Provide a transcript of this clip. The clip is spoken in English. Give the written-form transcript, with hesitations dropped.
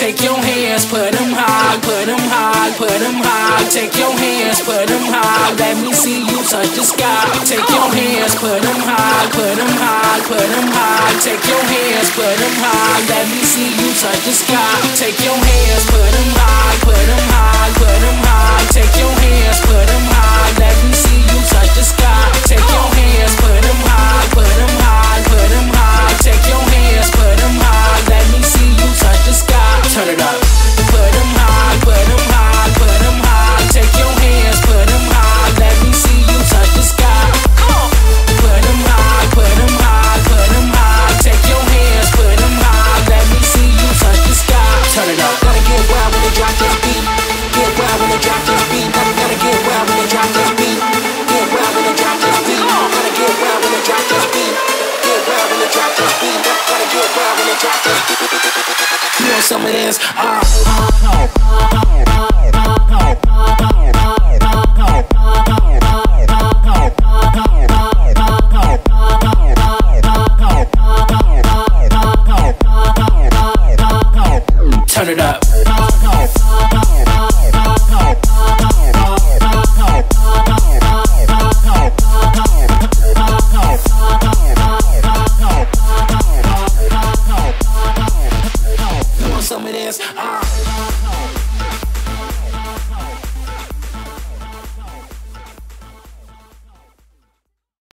Take your hands, put them high, put them high, put them high. Take your hands, put them high, let me see you touch the sky. Take your hands, put them high, put them high, put them high. Take your hands, put them high, let me see you touch the sky. Take your hands, put them high, put them high, put them high. Take your hands, put them high, let me see you touch the sky. Take your hands, put them high, put them high, put them high. Take your hands, put them high, let me see you touch the sky. Turn it up. Put them high, put them high, put them high. Take your hands, put them high, let me see you touch the sky. Put them high, put them high, put them high. Take your hands, put them high, let me see you touch the sky. Turn it up. Gotta get wild when they drop this beat. Get wild when they drop this beat. Gotta get wild when they drop this beat. Get wild when they drop this beat. Gotta get wild when they drop this beat. Get wild when they drop this beat. Gotta get wild when they drop this beat. You want some of this?